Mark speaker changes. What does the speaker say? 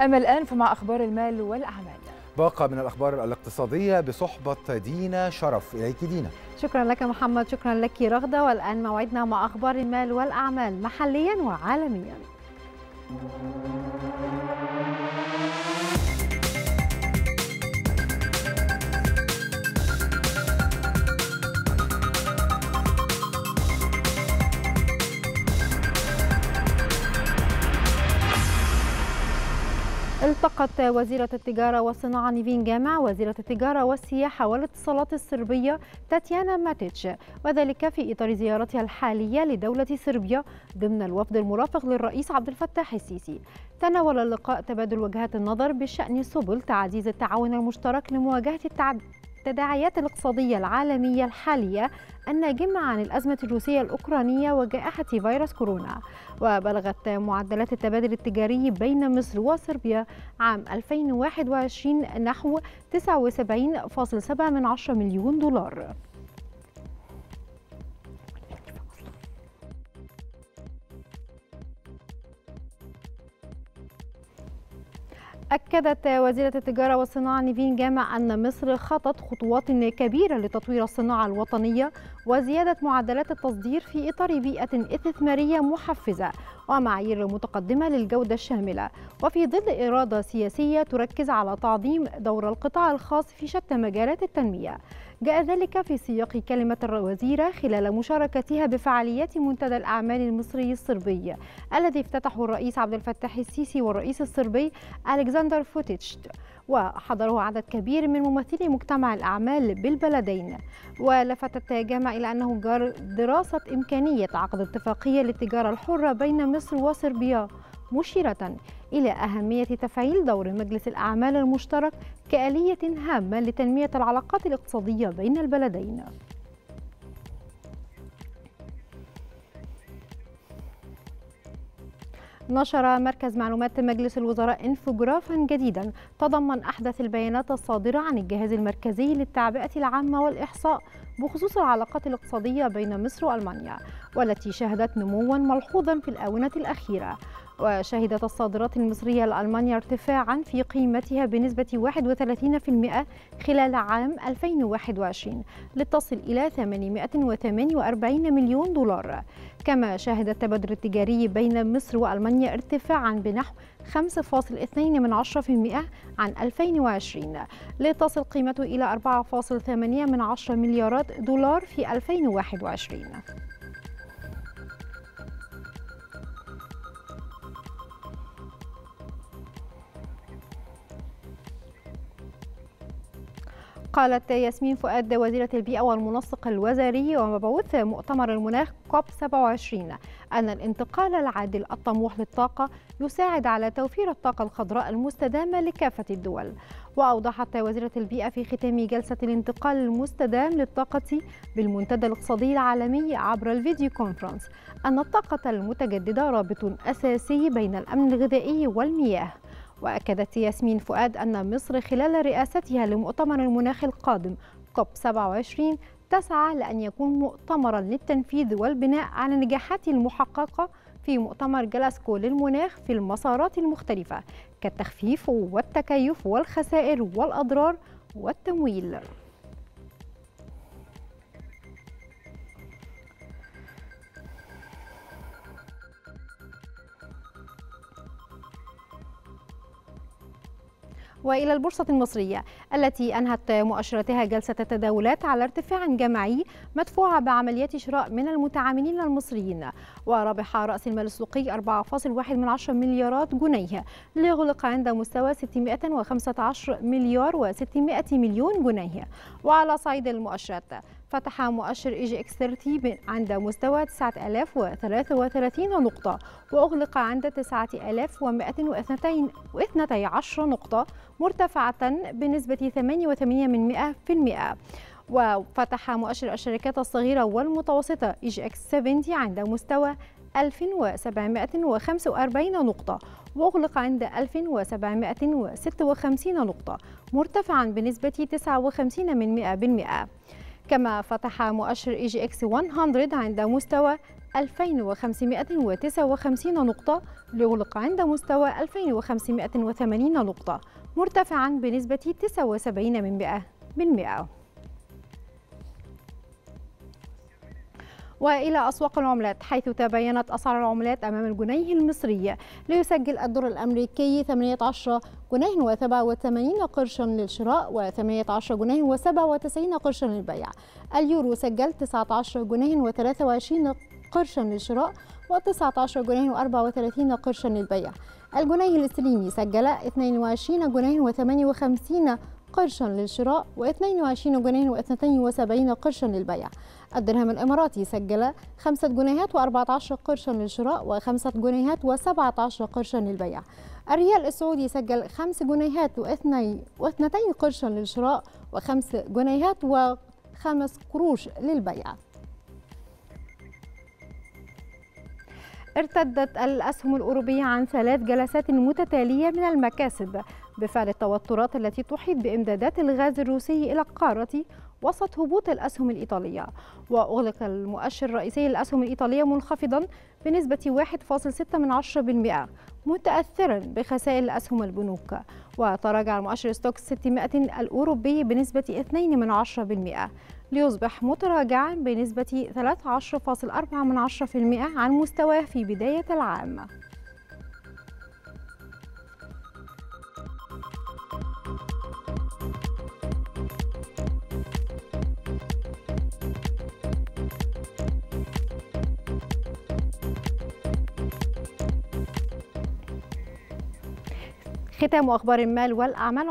Speaker 1: أما الآن فمع أخبار المال والأعمال.
Speaker 2: باقة من الأخبار الاقتصادية بصحبة دينا شرف. إليك دينا.
Speaker 3: شكرا لك محمد، شكرا لك رغدة. والآن موعدنا مع أخبار المال والأعمال محليا وعالميا. التقت وزيرة التجارة والصناعة نيفين جامع وزيرة التجارة والسياحة والاتصالات الصربية تاتيانا ماتيتش، وذلك في إطار زيارتها الحالية لدولة صربيا ضمن الوفد المرافق للرئيس عبد الفتاح السيسي. تناول اللقاء تبادل وجهات النظر بشأن سبل تعزيز التعاون المشترك لمواجهة التداعيات الاقتصادية العالمية الحالية الناجمة عن الأزمة الروسية الأوكرانية وجائحة فيروس كورونا. وبلغت معدلات التبادل التجاري بين مصر وصربيا عام 2021 نحو 79.7 مليون دولار. أكدت وزيرة التجارة والصناعة نيفين جامع أن مصر خطت خطوات كبيرة لتطوير الصناعة الوطنية وزيادة معدلات التصدير في إطار بيئة استثمارية محفزة ومعايير متقدمة للجودة الشاملة، وفي ظل إرادة سياسية تركز على تعظيم دور القطاع الخاص في شتى مجالات التنمية. جاء ذلك في سياق كلمة الوزيرة خلال مشاركتها بفعاليات منتدى الأعمال المصري الصربي الذي افتتحه الرئيس عبد الفتاح السيسي والرئيس الصربي ألكسندر فوتيتش، وحضره عدد كبير من ممثلي مجتمع الأعمال بالبلدين. ولفتت جامع إلى أنه جار دراسة إمكانية عقد اتفاقية للتجارة الحرة بين مصر وصربيا، مشيرة إلى أهمية تفعيل دور مجلس الأعمال المشترك كآلية هامة لتنمية العلاقات الاقتصادية بين البلدين. نشر مركز معلومات مجلس الوزراء انفوجرافا جديدا تضمن أحدث البيانات الصادرة عن الجهاز المركزي للتعبئة العامة والإحصاء بخصوص العلاقات الاقتصادية بين مصر وألمانيا، والتي شهدت نموا ملحوظا في الآونة الأخيرة. وشهدت الصادرات المصرية لألمانيا ارتفاعا في قيمتها بنسبة 31% خلال عام 2021 لتصل إلى 848 مليون دولار. كما شهد التبادل التجاري بين مصر وألمانيا ارتفاعا بنحو 5.2% عن 2020 لتصل قيمته إلى 4.8 مليارات دولار في 2021. قالت ياسمين فؤاد وزيرة البيئة والمنسق الوزاري ومبعوث مؤتمر المناخ كوب 27 أن الانتقال العادل الطموح للطاقة يساعد على توفير الطاقة الخضراء المستدامة لكافة الدول. وأوضحت وزيرة البيئة في ختام جلسة الانتقال المستدام للطاقة بالمنتدى الاقتصادي العالمي عبر الفيديو كونفرنس أن الطاقة المتجددة رابط أساسي بين الأمن الغذائي والمياه. وأكدت ياسمين فؤاد أن مصر خلال رئاستها لمؤتمر المناخ القادم كوب 27 تسعى لأن يكون مؤتمرا للتنفيذ والبناء على النجاحات المحققة في مؤتمر جلاسكو للمناخ في المسارات المختلفة كالتخفيف والتكيف والخسائر والأضرار والتمويل. وإلى البورصة المصرية التي أنهت مؤشراتها جلسة التداولات على ارتفاع جماعي مدفوعة بعمليات شراء من المتعاملين المصريين، وربح رأس المال السوقي 4.1 مليارات جنيه ليغلق عند مستوى 615 مليار و600 مليون جنيه. وعلى صعيد المؤشرات فتح مؤشر EGX 30 عند مستوى 9033 نقطة وأغلق عند 9112 نقطة مرتفعة بنسبة 88%. وفتح مؤشر الشركات الصغيرة والمتوسطة EGX 70 عند مستوى 1745 نقطة وأغلق عند 1756 نقطة مرتفعا بنسبة 59%. كما فتح مؤشر EGX 100 عند مستوى 2559 نقطة ليغلق عند مستوى 2580 نقطة، مرتفعا بنسبة 79%. وإلى أسواق العملات، حيث تباينت أسعار العملات أمام الجنيه المصري، ليسجل الدولار الأمريكي 18 جنيه و87 قرشا للشراء و18 جنيه و97 قرشا للبيع. اليورو سجل 19 جنيه و23 قرشا للشراء و19 جنيه و34 قرشا للبيع. الجنيه الاسترليني سجل 22 جنيه و58 قرشا للشراء و22 جنيه و72 قرشا للبيع. الدرهم الإماراتي سجل 5 جنيهات و14 قرشا للشراء و5 جنيهات و17 قرشا للبيع. الريال السعودي سجل 5 جنيهات و2 قرشا للشراء و5 جنيهات و5 قروش للبيع. ارتدت الأسهم الأوروبية عن 3 جلسات متتالية من المكاسب بفعل التوترات التي تحيط بإمدادات الغاز الروسي إلى القارة وسط هبوط الأسهم الإيطالية. وأغلق المؤشر الرئيسي للأسهم الإيطالية منخفضا بنسبة 1.6% متأثرا بخسائر الأسهم البنوك. وتراجع المؤشر ستوكس 600 الأوروبي بنسبة 2% ليصبح متراجعا بنسبة 13.4% عن مستواه في بداية العام. ختام أخبار المال والأعمال.